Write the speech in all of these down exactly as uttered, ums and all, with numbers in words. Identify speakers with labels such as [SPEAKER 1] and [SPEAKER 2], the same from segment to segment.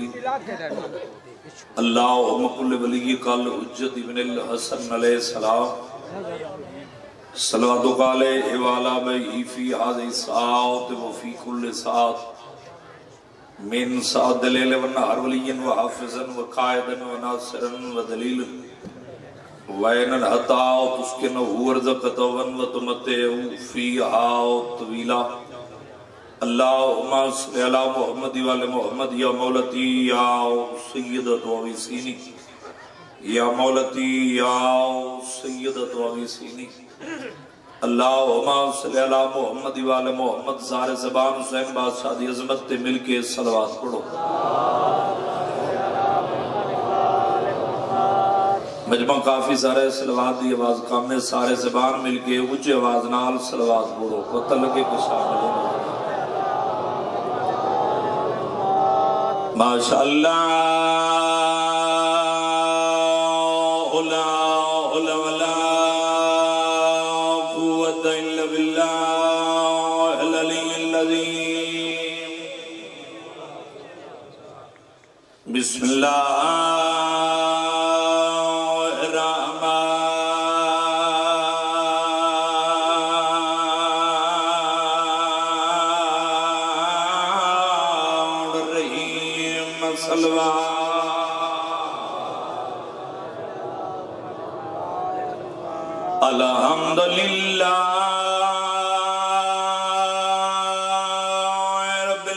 [SPEAKER 1] اللہم کل ولی کل حجت ابن الحسن علیہ السلام صلوات و علیہ وعلا بہی فی حاضی ساعت و فی کل ساعت من ساعت دلیل و نہر ولی و حافظا و قائدا و ناصرا و دلیل وین الحطاء تسکنہ ورزقتا ون و تمتعو فیہا طویلا اللہم صلی علی محمد و علی محمد یا مولتی یا سیدت و عویسینی یا مولتی یا سیدت و عویسینی اللہم صلی علی محمد و علی محمد زار زبان حسین بادشاہ دی عظمت تے مل کے صلوات پڑھو مجمع کافی سارے صلوات دی آواز کام میں سارے زبان مل کے اچھے آواز نال صلوات پڑھو پتہ لگے کہ شامل ہو ماشاءاللہ اولا اولا ولا قوت الا باللہ العلی العظیم بسم اللہ الحمدللہ رب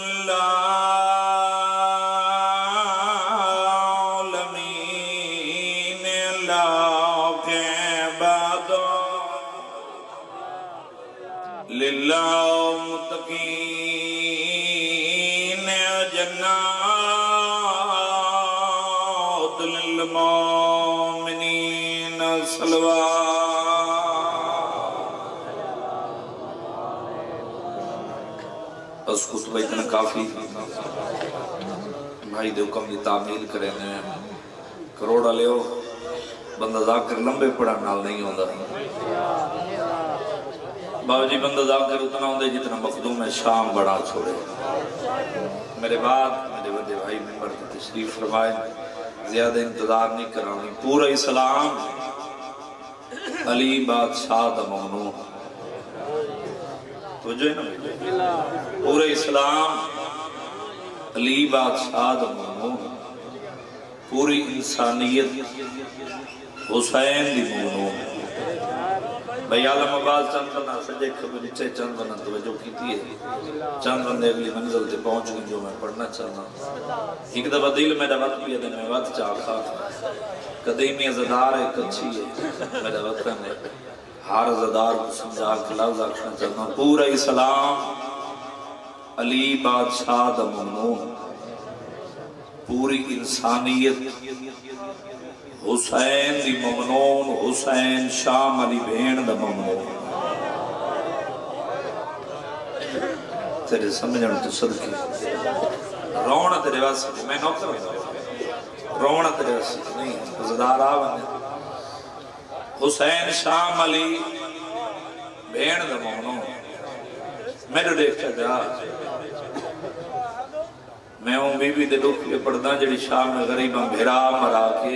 [SPEAKER 1] العالمین اللہ کے بعد للہ متقین جنات للمؤمنین صلوات اس خطبہ اتنا کافی بھائی دے حکم دی تعمیل کریں کروڑا لے ہو بندہ ذاکر لمبے پڑھا نال نہیں ہوندہ بابا جی بندہ ذاکر اتنا ہوندے جتنا مخدوم ہے شام بڑا چھوڑے میرے بعد میرے بڑے بھائی ممبر کی تشریف فرمائے زیادہ انتظار نہیں کرانی پورا اسلام علی بادشاہ دا ممنون توجہ ہے نا پورے اسلام علی بادشاہ دا ممنون پوری انسانیت حسین دی ممنون بھائی عالم آباد چند بنا سجے کبھی نیچے چند بنا توجہ کیتی ہے چند بندے اگلی منزل تے پہنچ گئی جو میں پڑھنا چاہنا ایک دفعہ دل میرا وقت بھی ہے دن میں وقت چاہتا قدیمی زدار ہے کچھی ہے میرا وطن ہے ہر زدار کو سمجھا کے لفظ آکھنا چاہتا ہوں پورا اسلام علی بادشاہ دا ممنون پوری انسانیت حسین دی ممنون حسین شام علی بھین دا ممنون تیرے سمجھنے تو صدقی رونا تیرے واسطے میں نوکر ہوں رونا تیرے واسطے نہیں زدار آوان حسین شام علی بھین دا ممنون میرے دیکھتا جا میں ہوں بی بی دے دکھ کے پڑھنا جڑی شام میں غریباں بھیرا مرا کے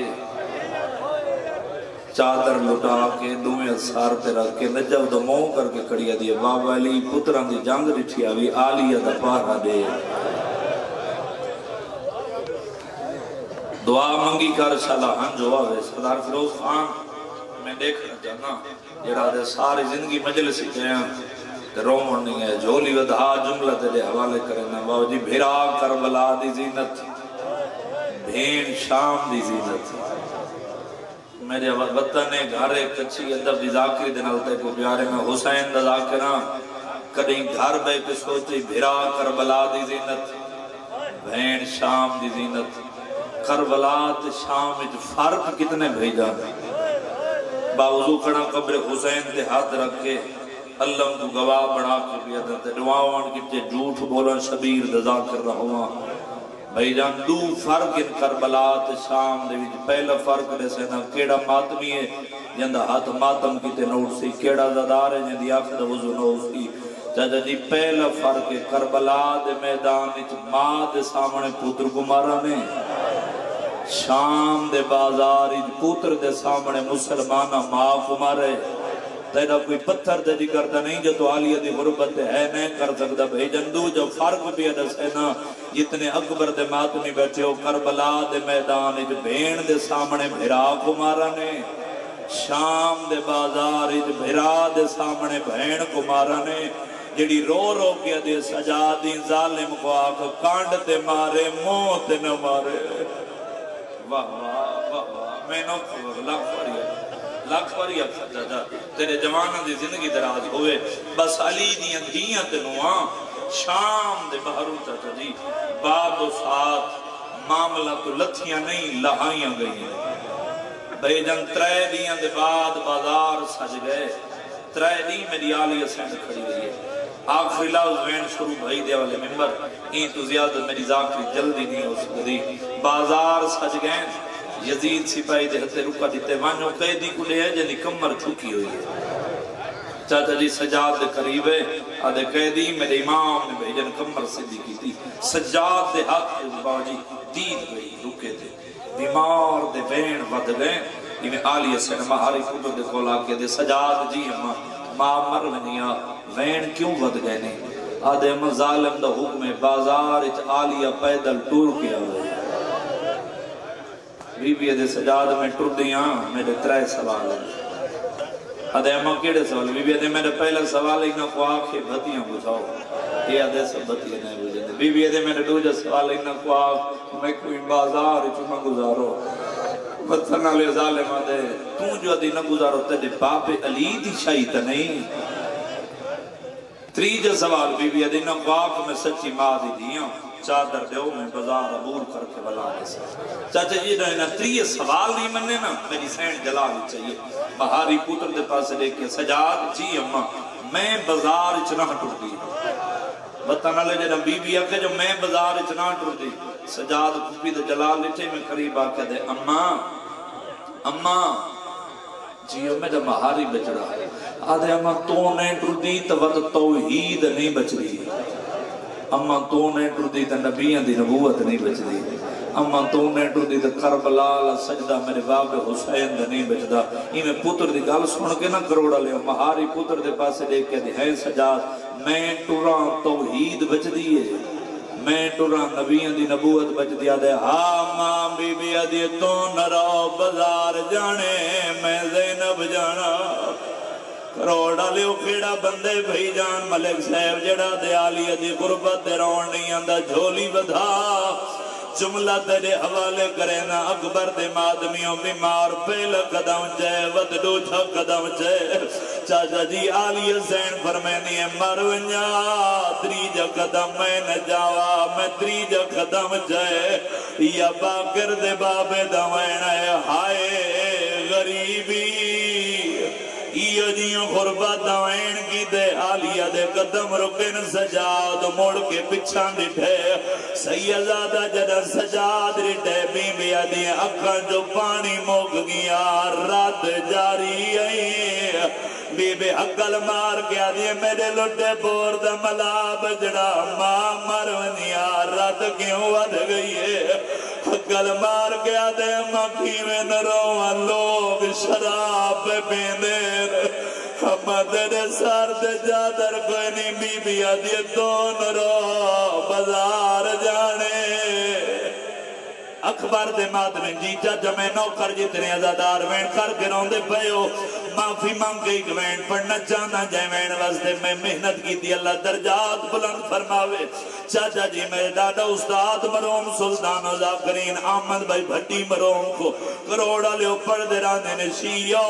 [SPEAKER 1] چادر لٹا کے دوئے سار پہ رکھ کے نجب دو موں کر کے کڑیا دیا بابا علی پتران دی جنگ رٹھی آوی آلیہ دا پارا دے دعا منگی کر شالا ہنجو آوے سردار فیروز خان میں دیکھنا چاہنا جڑا دے ساری زندگی مجلس ہی گئے ہیں رومن نہیں ہے جھولی ودھا جملہ تیرے حوالے کرنا باو جی بھیرا کربلا دی زینت بھین شام دی زینت میرے وطن نے گھارے کچھی ادب دی ذاکری دنالتے کو پیارے میں حسین دا ذاکران کدیں گھر بے پہ سوچی بھیرا کربلا دی زینت بھین شام دی زینت کربلا تے شام اچھ فرق کتنے بھیجا باوضو کھڑا قبر حسین تے ہاتھ رکھ کے اللہ کو گواہ بڑھا کے بھی عدد دعاوان کتے جھوٹ بولا شبیر دزا کر رہا ہوا بھائی جان دو فرق ان کربلات شام دے وچ پہلا فرق دے سینا کیڑا ماتمی ہے جندہ ہاتھ ماتم کتے نوٹ سی کیڑا زدار ہے جندی آخر وضو نوٹ سی چاچا جی پہلا فرق کربلا دے میدان وچ ماں دے سامنے پتر کو مارا نے، شام دے بازار وچ پتر دے سامنے مسلمانہ ماں کو مارے۔ تیرا کوئی پتھر تے جی کرتا نہیں جو تو عالیہ دی غربت ہے نہیں کر سکتا بھائی جندو جو فرق بھی ہے نا جتنے اکبر دے ماتمی بیٹھے ہو کربلا دے میدان وچ بھین دے سامنے بھرا کو مارا نے، شام دے بازار وچ بھرا دے سامنے بہن کو مارا نے، جڑی رو رو کے دے سجادی ظالم کو آکھ کانڈ تے مارے منہ تے نہ مارے۔ واہ واہ واہ واہ میں نو لاکھ پڑھی لاکھ پڑھی چاچا تیرے جوانہ دی زندگی دراز ہوئے بس علی دیاں دھیاں تے نواں شام دے بہروں چاچا جی بعد و ساتھ معاملہ تو لتھیاں نہیں لہائیاں گئی ہیں بھئی جن ترے دیاں دے بعد بازار سج گئے ترے دی میری آلیہ سینڈ کھڑی گئی ہے آخری لفظ وین شروع بھائی دے والے ممبر این تو زیادہ میری ذاکری جلدی نہیں ہو سکتی بازار سج گئے یزید سپاہی دے ہتے رکا دیتے وانو قیدی کو لے ہے جنی کمر چھکی ہوئی ہے چاچا جی سجاد دے قریب ہے آدھے قیدی میرے امام نے بھیجن کمر صدی کی تھی سجاد دے ہاتھ دے بابا جی دید گئی رکے تھے بیمار دے بین ود گئے انہیں آلیہ سے مہاری خطر دے کھولا کے دے سجاد جی اما ماں مر ونیا وین کیوں ود گئے نہیں آدھے اما ظالم دا حکم بازار اچ آلیہ پیدل ٹور کیا ہوئے بی بی دے سجاد میں ٹر دیاں میرے ترائے سوال ہیں آدھے اما کیڑے سوال بی بی دے میرے پہلا سوال اینا کو آنکھیں بھتیاں بجھاؤ یہ آدھے سب بھتیاں نہیں بجھے بی بی دے میرے دوجہ سوال اینا کو آنکھ میں کوئی بازار چمہ گزارو وطن علی ظالم آدھے توں جو ادھی نہ گزارو تیرے باپ علی دی شاہیت نہیں تریجہ سوال بی بی ادھی نہ کو آنکھ میں سچی ماں دی دیاں چادر دیو میں بازار عبور کر کے بلا دے سکتا چاچا جی نا تریہ سوال نہیں مننے نا میری سینڈ جلا بھی چاہیے بہاری پوتر دے پاس لے کے سجاد جی اممہ میں بازار اچنا ٹر دی بتانا لے جنہ بی بی آکے جو میں بازار اچنا ٹر دی سجاد پھوپی دے جلال لٹھے میں قریب آکے دے اممہ اممہ جی میں جب مہاری بچ رہا ہے آدھے اممہ تو نے ٹر دی تو وقت توحید نہیں بچ دی اما تو نے ٹر دی تے نبیاں دی نبوت نہیں بچ دی اما تو نے ٹر دی تے کربلا لا سجدہ میرے باب حسین دا نہیں بچدا ایویں پتر دی گل سن کے نہ کروڑا لے مہاری پتر دے پاسے دیکھ کے ہے سجاد میں ٹراں توحید بچ دی ہے میں ٹراں نبیاں دی نبوت بچ دیا دے ہاں ماں بی بی ادی تو نہ رو بازار جانے میں زینب جانا کروڑا لیو کھیڑا بندے بھئی جان ملک صاحب جڑا دے آلیہ دی غربت دے رون نہیں اندہ جھولی بدھا جملہ تیرے حوالے کرے نا اکبر دے مادمیوں بیمار پہلا قدم جائے ود دوچھا قدم جائے چاچا جی آلیہ زین فرمینی ہے مرونیا تریجہ قدم میں نہ جاوا میں تریجہ قدم جائے یا باکر دے بابے دوین ہے ہائے غریبی ایو جیوں غربت دوین کی دے آلیہ دے قدم رکن سجاد موڑ کے پچھان ڈٹھے سیدادہ جدہ سجاد ڈٹھے بی بی آدھی اکھاں جو پانی موگ گیا رات جاری آئی بی بی حقل مار کے آدھی میرے لٹے پور دا ملا بجڑا ماں مرونیا رات کیوں ود گئی ہے حقل مار کے آدھے مکھی میں نروان لوگ شراب پیندیر ہم تیرے سار دے جادر کوئی نہیں بی بی آدھی دون رو بازار جانے اکبر دے مادمیں جیچا جمیں نوکر جتنے ازادار وین کر کے روندے پہو معافی مانگ گئی گوین پڑھنا چاہنا جائے وین واسطے میں محنت کی تھی اللہ درجات بلند فرماوے چاچا جی میرے دادا استاد مروم سلطان و ذاکرین آمد بھائی بھٹی مروم کو کروڑا لے پڑھ دے رانے نشیو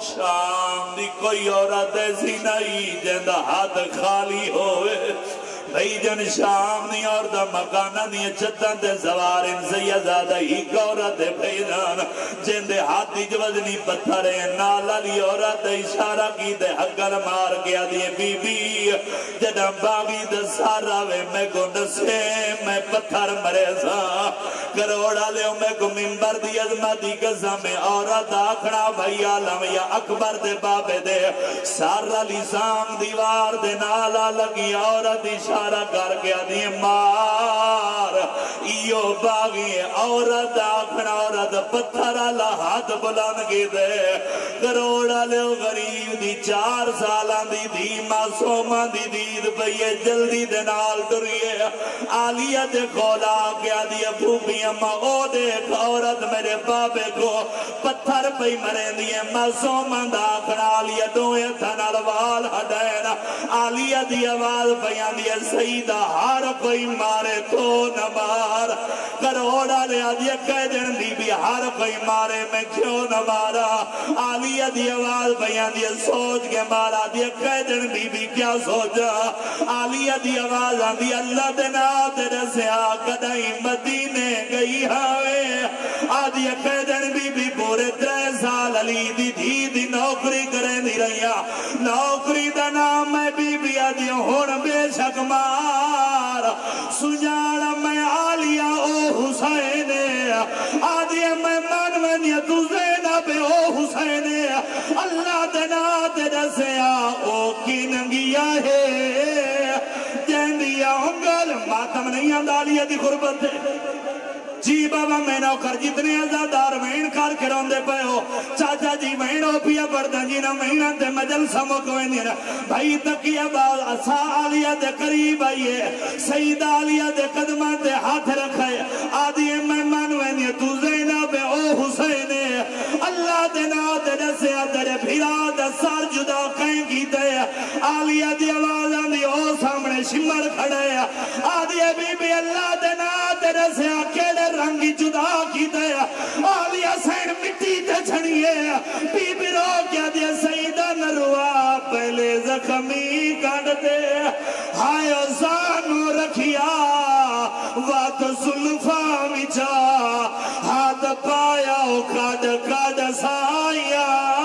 [SPEAKER 1] شام دی کوئی عورت ایسی نہیں جندہ ہاتھ خالی ہوئے بھئی جن شام نہیں اور دا مکانہ نہیں چھتن دے سوارن سیدادہ ہی گورت بھیدان جن دے ہاتھی جوزنی پتھرے نالا لی عورت اشارہ کی دے حقر مار گیا دیے بی بی جدہ باغی دے سارا وے میں کو نسے میں پتھر مرے سا کروڑا لے میں کو ممبر دی عظمتی قسم میں عورت آکھنا بھئی عالم یا اکبر دے بابے دے سارا لیسان دیوار دے نالا لگی عورت اشارہ کر گیا دی مار ایو باغی عورت آکھنا عورت پتھر اللہ ہاتھ بلان کی دے کروڑا لے غریب دی چار سالان دی دی معصومان دی دید پہیے جلدی دے نال ڈریے آلیت کھولا گیا دی بھوپی اما او دیکھ عورت میرے بابے کو پتھر پہ مرے دیئے معصومان دا آکھنا آلیت دوئے تھنال وال ہڈائنا آلیت دی آواز بیان دیئے سیدہ ہار کوئی مارے تو نہ مار کروڑا لے آدھیے کہہ دن بی بی ہار کوئی مارے میں کیوں نہ مارا آلیہ دی آواز بیان دیئے سوچ کے مارا دیئے کہہ دن بی بی کیا سوچا آلیہ دی آواز آدھی اللہ دینا تیرے سے آقدائی مدینے گئی ہاوے آدھیے کہہ دن بی بی پورے ترے سال علی دی دی دی نوکری کریں دی رہیا نوکری دا نام میں بی بی آدھیے ہون بے شک مار سجاڑا میں آلیہ او حسین آدھیے میں منونی تو زینب او حسین اللہ دینا تیرے سے آو کی ننگیا ہے جہندیا ہنگل ماتم نہیں اندالیہ دی خربت ہے جی بابا میں نوکر جتنے ازادار وین کار کے روندے پہ ہو چاچا جی وین ہو پیا بردن جی نا وین تے مجل سمک وین دینا بھائی تکیہ باز اسا آلیہ دے قریب آئیے سید آلیہ دے قدمہ دے ہاتھ رکھے آدھیے میں من وین یہ تو زینب او حسین اللہ دے نا دے سے ادھر بھیرا دے سار جدا کہیں کی دے آلیہ دی آواز آندھی او سامنے شمر کھڑے آدھیے بی بی اللہ دے نا دے سے اکیلے رنگی جدا کی دے آلیہ سین مٹی تے چھڑیے بی بی رو کیا دیا سیدہ نروا پہلے زخمی کٹ دے ہائے زانو رکھیا وات سلفا مچا ہاتھ پایا کھڑ کھڑ سایا